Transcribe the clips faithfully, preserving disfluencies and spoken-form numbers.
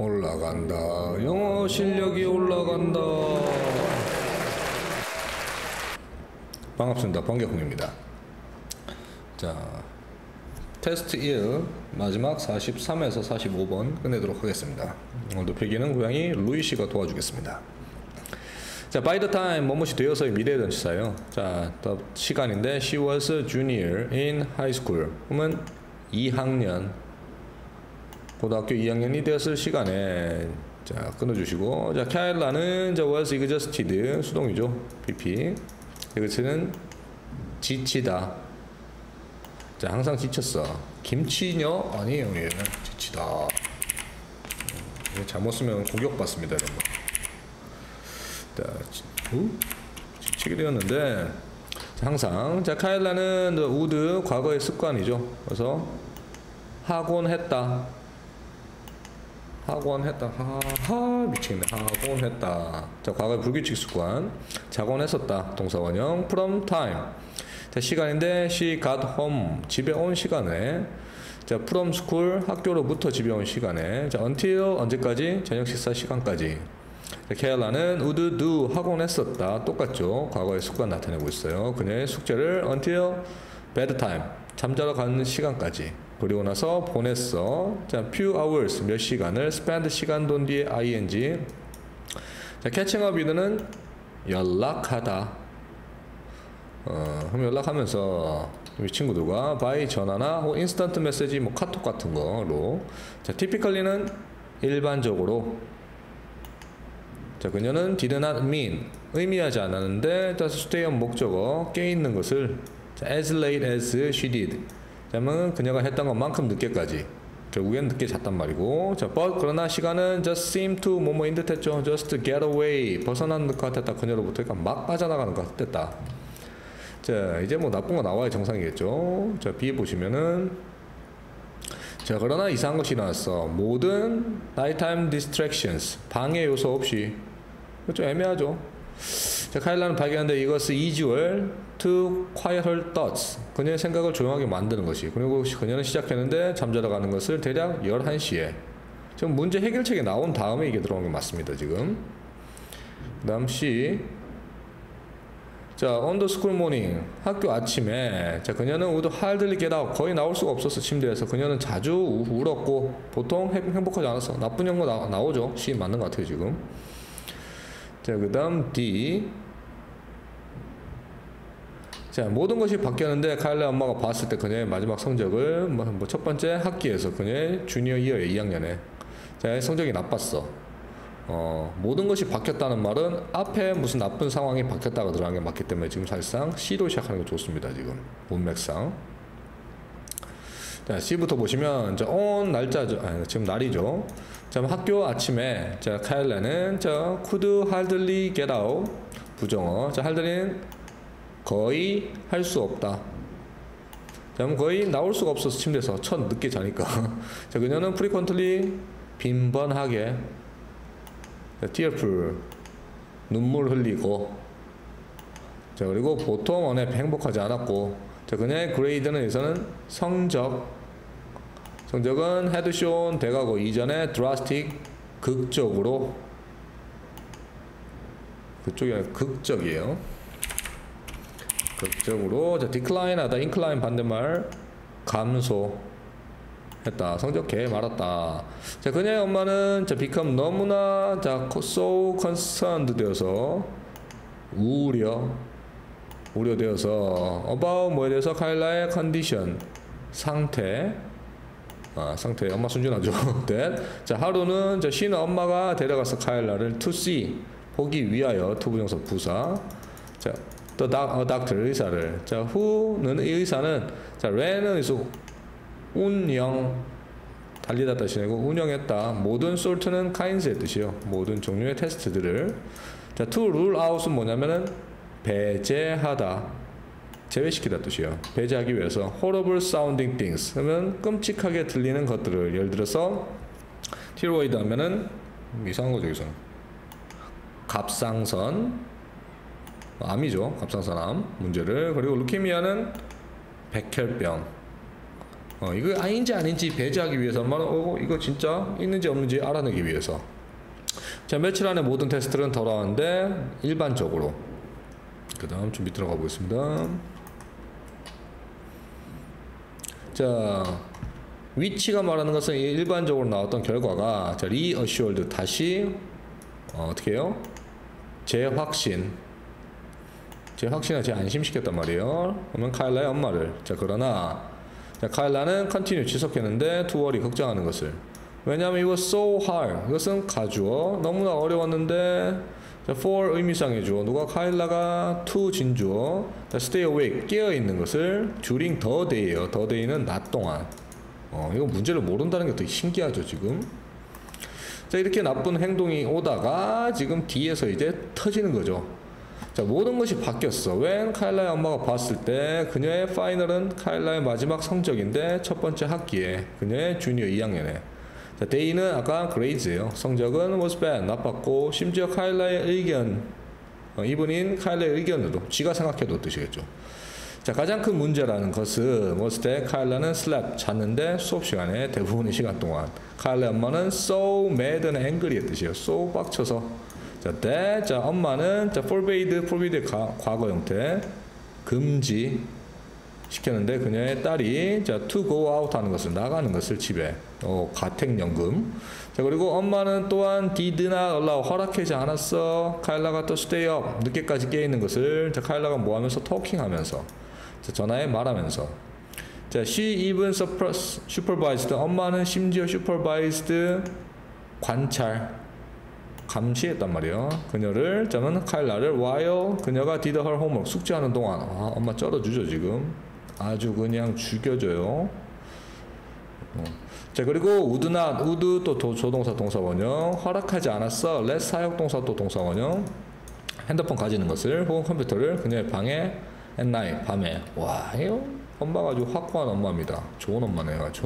올라간다. 영어 실력이 올라간다. 반갑습니다. 번개홍입니다. 자, 테스트 일 마지막 사십삼에서 사십오 번 끝내도록 하겠습니다. 오늘도 필기는 고양이 루이씨가 도와주겠습니다. 자, by the time 뭐뭐시 되어서의 미래의 전치사예요. 자, 시간인데 she was a junior in high school. 그러면 이 학년, 고등학교 이 학년이 되었을 시간에, 자, 끊어주시고, 자, 카일라는 자 was exhausted, 수동이죠. 피피. 이것은 지치다. 자, 항상 지쳤어. 김치녀? 아니에요, 얘는 지치다. 잘못 쓰면 공격받습니다, 이런 거. 자, 우? 지치게 되었는데, 자, 항상. 자, 카일라는 우드, 과거의 습관이죠. 그래서 하곤 했다. 하곤 했다. 하, 하, 미치겠네. 하곤 했다. 자, 과거의 불규칙 습관. 자곤 했었다. 동사원형. from time. 자, 시간인데 she got home. 집에 온 시간에. 자, from school. 학교로부터 집에 온 시간에. 자, until 언제까지? 저녁 식사 시간까지. 자, 케일라는 would do. 하곤 했었다. 똑같죠. 과거의 습관 나타내고 있어요. 그녀의 숙제를 until bedtime. 잠자러 가는 시간까지. 그리고 나서 보냈어. 자, few hours. 몇 시간을. spend 시간 돈 뒤에 ing. 자, catching up이는 연락하다. 어, 그럼 연락하면서 이 친구들과 by 전화나 혹은 인스턴트 메시지, 뭐 카톡 같은 거로. 자, typically는 일반적으로. 자, 그녀는 did not mean 의미하지 않았는데, 자, stay on 목적어 깨 있는 것을. 자, as late as she did. 자면 그녀가 했던 것만큼 늦게까지. 결국엔 늦게 잤단 말이고. 자, but 그러나 시간은 just seem to 뭐뭐인 듯 했죠. just get away. 벗어나는 것 같았다. 그녀로부터. 그러니까 막 빠져나가는 것 같았다. 자, 이제 뭐 나쁜 거 나와야 정상이겠죠. 자, B 보시면은, 자, 그러나 이상한 것이 나왔어. 모든 nighttime distractions. 방해 요소 없이. 좀 애매하죠. 자, 카일라는 발견한데 이것은 이주얼 to quiet her thoughts. 그녀의 생각을 조용하게 만드는 것이. 그리고 그녀는 시작했는데 잠자러 가는 것을 대략 열한 시에. 지금 문제 해결책에 나온 다음에 이게 들어온 게 맞습니다, 지금. 그 다음 C. 자, on the school morning. 학교 아침에. 자, 그녀는 would hardly get out. 거의 나올 수가 없었어, 침대에서. 그녀는 자주 울었고, 보통 행복하지 않았어. 나쁜 영어 나, 나오죠. C 맞는 것 같아요, 지금. 자, 그 다음 D. 자, 모든 것이 바뀌었는데 카일라 엄마가 봤을 때 그녀의 마지막 성적을 뭐, 뭐 첫 번째 학기에서 그녀의 주니어 이어에 이 학년에. 자, 성적이 나빴어. 어, 모든 것이 바뀌었다는 말은 앞에 무슨 나쁜 상황이 바뀌었다가 들어간 게 맞기 때문에 지금 사실상 C로 시작하는 게 좋습니다, 지금. 문맥상. 자, C부터 보시면, 자, on 날짜죠. 아니, 지금 날이죠. 자, 학교 아침에, 자, 카일라는, 자, could hardly get out. 부정어. 자, hardly는 거의 할 수 없다. 자, 거의 나올 수가 없어서 침대에서 첫 늦게 자니까. 자, 그녀는 frequently 빈번하게. 자, tearful 눈물 흘리고. 자, 그리고 보통 언에 행복하지 않았고. 자, 그녀의 grade는 여기서는 성적. 성적은 had shown 돼가고 이전에 drastic 극적으로. 그쪽이 아니라 극적이에요. 극적으로. 자, decline 하다. incline 반대말 감소 했다. 성적 개 말았다. 자, 그녀의 엄마는 자, become 너무나 자, so concerned 되어서 우려 우려되어서 about 뭐에 대해서 카일라의 condition 상태. 아, 상태. 엄마 순진하죠. that. 자, 하루는 자, she는 엄마가 데려가서 카일라를 to see 보기 위하여. 투부정사 부사. 자, the doctor 의사를. 자, who는 이 의사는 자, ran은 이수 운영 달리다 뜻이고 운영했다. 모든 sort는 kinds의 뜻이요. 모든 종류의 테스트들을. 자, to rule out은 뭐냐면은 배제하다. 제외시키다 뜻이요. 배제하기 위해서. horrible sounding things. 그러면 끔찍하게 들리는 것들을. 예를 들어서 티로이드 하면은 이상한 거죠, 여기서는. 갑상선. 암이죠. 갑상선암 문제를. 그리고 루케미아는 백혈병. 어, 이거 아닌지 아닌지 배제하기 위해서 엄마는 어, 이거 진짜 있는지 없는지 알아내기 위해서. 자, 며칠 안에 모든 테스트는 돌아왔는데 일반적으로. 그 다음 좀 밑으로 가보겠습니다. 자, 위치가 말하는 것은 일반적으로 나왔던 결과가 자, reassured 다시 어, 어떻게 해요? 재확신 재확신을 재안심시켰단 말이에요. 그러면 카일라의 엄마를. 자, 그러나 자, 카일라는 continue 지속했는데 to worry 걱정하는 것을. 왜냐하면 it was so hard. 이것은 가주어 너무나 어려웠는데 자, for 의미상의 주어 누가 카일라가 to 진주어 stay awake 깨어있는 것을 during the day예요. the day는 낮 동안. 어, 이거 문제를 모른다는 게 되게 신기하죠 지금. 자, 이렇게 나쁜 행동이 오다가 지금 뒤에서 이제 터지는 거죠. 자, 모든 것이 바뀌었어. when 카일라의 엄마가 봤을 때 그녀의 파이널은 카일라의 마지막 성적인데 첫 번째 학기에 그녀의 주니어 이 학년에. 자, day는 아까 grades예요. 성적은 was bad 나빴고 심지어 카일라의 의견 어, 이분인 카일라의 의견으로 지가 생각해도 뜻이겠죠. 자, 가장 큰 문제라는 것은 was that 카일라는 slept 잤는데 수업 시간에 대부분의 시간 동안 카일라의 엄마는 so mad and angry의 뜻이에요. so 빡쳐서. 자, that 자 엄마는 자 forbade forbide의 가, 과거 형태 금지 시켰는데 그녀의 딸이 자 to go out 하는 것을 나가는 것을 집에 어, 가택연금. 자, 그리고 엄마는 또한 did not allow 허락하지 않았어 카일라가 또 stay up 늦게까지 깨 있는 것을. 자, 카일라가 뭐 하면서 talking 하면서 자, 전화에 말하면서. 자, she even supervised 엄마는 심지어 supervised 관찰 감시했단 말이에요. 그녀를 저는 카일라를 while 그녀가 did her homework 숙제하는 동안. 아, 엄마 쩔어주죠 지금. 아주 그냥 죽여줘요. 어. 자, 그리고 would not would 또 도, 조동사 동사 원형 허락하지 않았어 let 사역 동사 또 동사 원형 핸드폰 가지는 것을 혹은 컴퓨터를 그녀의 방에 at night 밤에. 와, 이거 엄마가 아주 확고한 엄마입니다. 좋은 엄마네요 아주.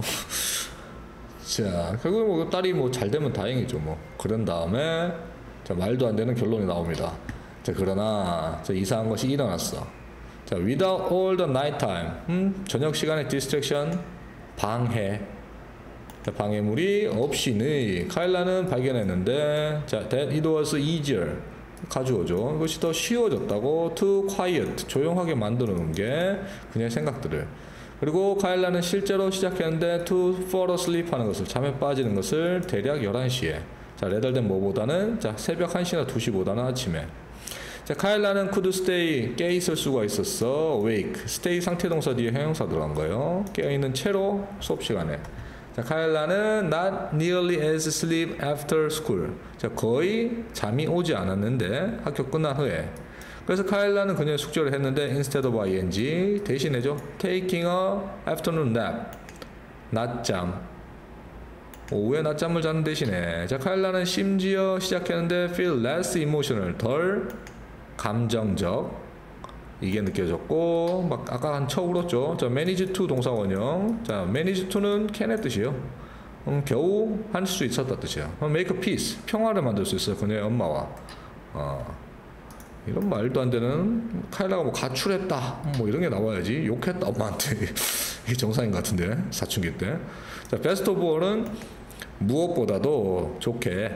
자, 결국 뭐 딸이 뭐 잘 되면 다행이죠 뭐. 그런 다음에 자, 말도 안 되는 결론이 나옵니다. 자, 그러나 자, 이상한 것이 일어났어. 자, without all the night time 음, 저녁 시간의 distraction 방해. 자, 방해물이 없이는 카일라는 발견했는데 자, that it was easier 가주어죠. 이것이 더 쉬워졌다고 to quiet 조용하게 만드는 게 그녀의 생각들을. 그리고 카일라는 실제로 시작했는데 to fall asleep 하는 것을 잠에 빠지는 것을 대략 열한 시에. 자, 레달된 뭐보다는 자, 새벽 한 시나 두 시보다는 아침에. 자, 카일라는 could stay 깨 있을 수가 있었어 awake stay 상태 동사 뒤에 형용사 들어간 거예요. 깨어 있는 채로 수업 시간에. 자, 카일라는 not nearly as sleep after school 자, 거의 잠이 오지 않았는데 학교 끝난 후에. 그래서 카일라는 그녀의 숙제를 했는데 instead of ing 대신해죠. taking a afternoon nap 낮잠 오후에 낮잠을 자는 대신에. 자, 카일라는 심지어 시작했는데 feel less emotional 덜 감정적 이게 느껴졌고 막 아까 한 쳐 울었죠. 자, manage to 동사 원형. 자, manage to는 can의 뜻이에요. 음, 겨우 할 수 있었다 뜻이에요. make a peace 평화를 만들 수 있어요 그녀의 엄마와. 어. 이런 말도 안 되는 카일라가 뭐 가출했다 뭐 이런 게 나와야지. 욕했다 엄마한테. 이게 정상인 것 같은데 사춘기 때. 자, 베스트 오브 올은 무엇보다도 좋게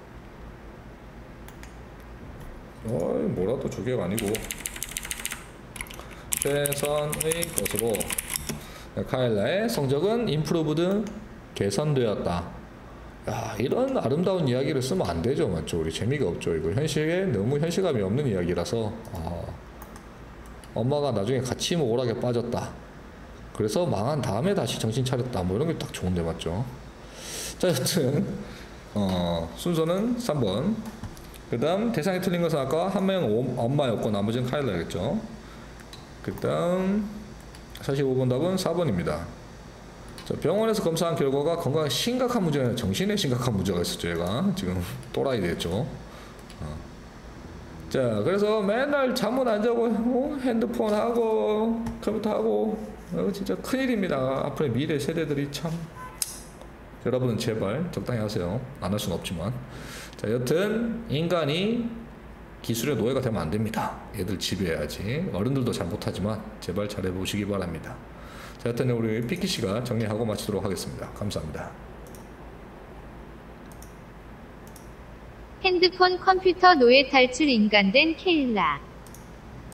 어 뭐라도 좋게가 아니고 최선의 것으로 카일라의 성적은 improved 개선되었다. 야, 이런 아름다운 이야기를 쓰면 안 되죠, 맞죠? 우리 재미가 없죠. 이거 현실에 너무 현실감이 없는 이야기라서. 아, 엄마가 나중에 같이 뭐 오락에 빠졌다. 그래서 망한 다음에 다시 정신 차렸다. 뭐 이런 게 딱 좋은데, 맞죠? 자, 여튼 어, 순서는 삼 번. 그 다음 대상이 틀린 것은 아까 한 명은 엄마였고 나머지는 카일라였죠. 그 다음 사십오 번 답은 사 번입니다. 자, 병원에서 검사한 결과가 건강에 심각한 문제가 아니라 정신에 심각한 문제가 있었죠. 얘가 지금 또라이 됐죠. 어. 자, 그래서 맨날 잠은 안 자고 어? 핸드폰 하고 컴퓨터 하고 어, 진짜 큰일입니다. 앞으로 미래 세대들이 참. 여러분은 제발 적당히 하세요. 안 할 수는 없지만. 자, 여튼 인간이 기술의 노예가 되면 안 됩니다. 얘들 지배해야지. 어른들도 잘 못하지만 제발 잘해보시기 바랍니다. 자, 자, 일단 우리 피키 씨가 정리하고 마치도록 하겠습니다. 감사합니다. 핸드폰 컴퓨터 노예 탈출 인간된 케일라.